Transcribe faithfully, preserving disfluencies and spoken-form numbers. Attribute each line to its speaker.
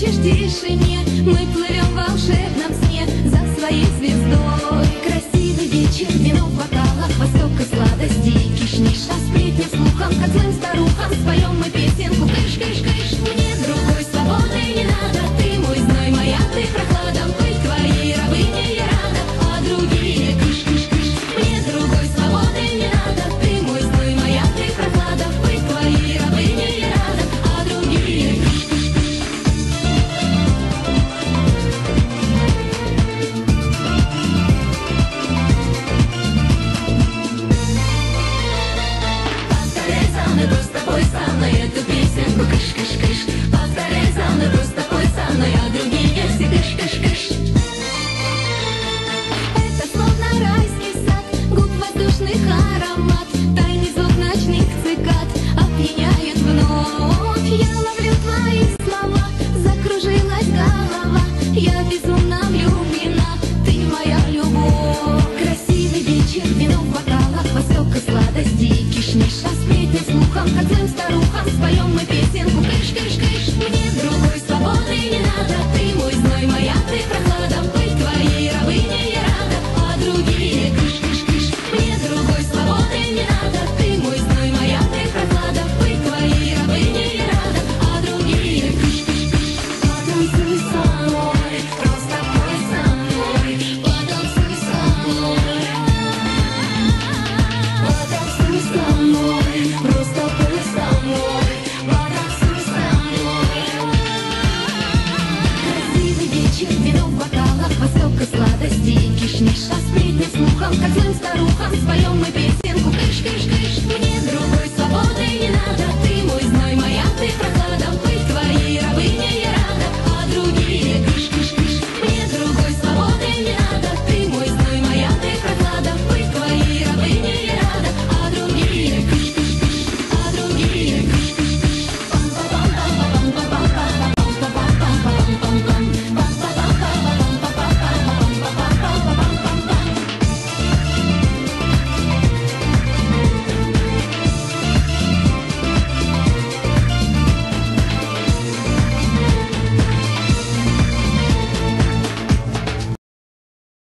Speaker 1: шепчешь в тишине, мы плывем в волшебном сне за своей звездой. Красивый вечер, вино в бокалах, восток и сладости, кишмиш, а сплетни слухом, как злым старухам споем мы песенку. Кыш, кыш, кыш, мне другой свободы не надо, ты мой зной, моя ты прохлада, быть твоей рабыней я рада, а другие кыш, кыш, кыш, мне другой свободы не надо, ты мой зной, моя ты прохлада, быть твоей рабыней я рада, а другие кыш, кыш, кыш. Повторяй за мной, просто пой со мной эту песенку, кыш, кыш, кыш. Повторяй за мной, просто пой со мной, а другие все кыш, кыш, кыш. Это словно райский сад, губ воздушных аромат, тайный звук ночных цикад опьяняет вновь. Я ловлю твои слова, закружилась голова, я безумно влюблена, ты моя любовь. Красивый вечер, вино в бокалах, восток и сладости, кишмиш, а сплетни слухом, как злым старухам споем мы песенку. Кыш, кыш, кыш, мне другой свободы не надо, ты мой зной, моя ты прохлада, быть твоей рабыней я рада, а другие кыш, кыш, кыш, мне другой свободы не надо, ты мой зной, моя ты прохлада, быть твоей рабыней я рада, а другие кыш, кыш, кыш. Потанцуй со мной, просто пой со мной, потанцуй со мной, потанцуй со мной, просто пой со мной, потанцуй со мной. Красивый вечер, вино в бокалах, восток и сладости, кишмиш, а сплетни слухом, как злым старухам споем